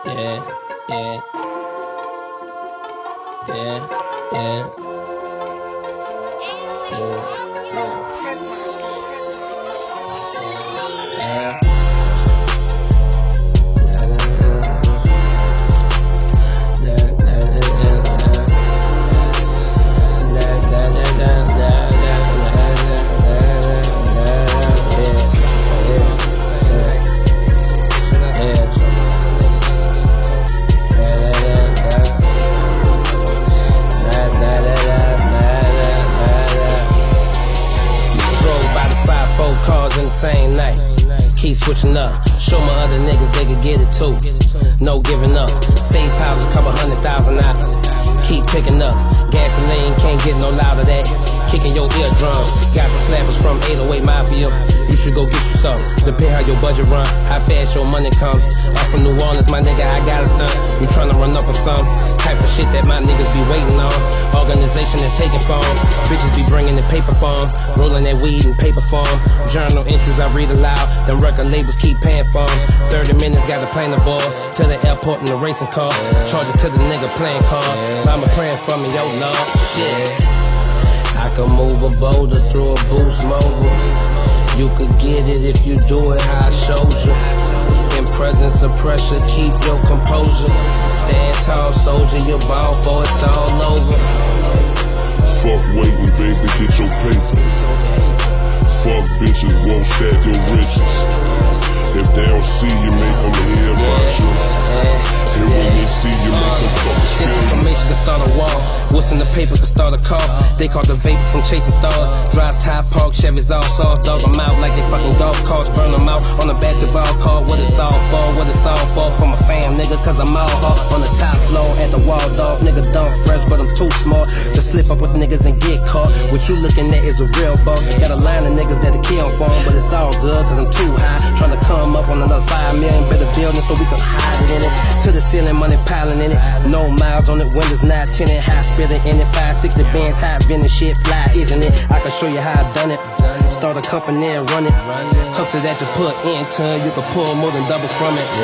Yeah, yeah, yeah, yeah, yeah. Cars in the same night. Keep switching up. Show my other niggas they could get it too. No giving up. Safe house a couple $100,000 out. Keep picking up. Gasoline can't get no louder that. Kicking your eardrums. Got some slappers from 808 Mafia. You should go get you some. Depend how your budget run, how fast your money come. I'm from New Orleans, my nigga, I got a stunt. You tryna run up or some type of shit that my niggas be waiting on. Organization is taking form. Bitches be bringing the paper form. Rolling that weed in paper form. Journal entries I read aloud. Them record labels keep paying for them. 30 minutes got the plane aboard. To the airport in the racing car. Charge it to the nigga playing card. Mama praying for me, yo Lord. Shit. I can move a boulder through a Boost Mobile. You could get it if you do it how I showed you. In presence of pressure, keep your composure. Stand tall, soldier, your ball for it's all over. Fuck waiting, baby, get your paper. Fuck bitches, won't stack your riches. If they don't see you, make them hear about you. And when they see you, make them fucking feel you. Information can start a wall. What's in the paper can start a car. They call the vapor from chasing stars. Drive top, park, Chevys all soft. Dog them out like they fucking golf carts. Burn them out on a basketball court. What it's all for, what it's all for. For my fam, nigga, cause I'm all hard. On the top floor at the wall, dog. Nigga dumb fresh, but I'm too smart to slip up with niggas and get caught. What you looking at is a real boss. Got a line of niggas that'll kill for him, but it's all good cause I'm too high. Trying to come up on another 5 million. Better building so we can hide it in it. To the ceiling, money piling in it. No miles on it, windows not tinted. High spitting in it. 560 bands, high vending shit fly, isn't it? I can show you how I done it. Start a company and run it. Hustle that you put into, you can pull more than double from it.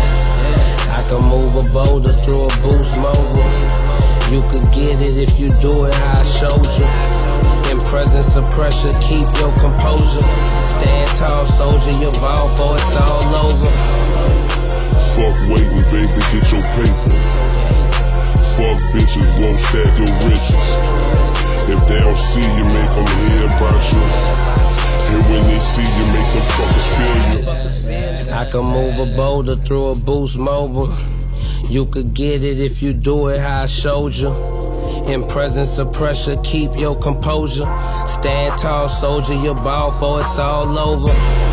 I can move a boulder through a Boost Mobile. You could get it if you do it how I showed you. In presence of pressure, keep your composure. Stand tall, soldier, your ball for it's all over. Fuck waiting, baby, get your paper. Fuck bitches, won't stack your riches. If they don't see you, make them hear about you. And when they see you, make them fuckers feel you. I can move a boulder through a Boost Mobile. You could get it if you do it how I showed you. In presence of pressure, keep your composure. Stand tall, soldier, your ball for it's all over.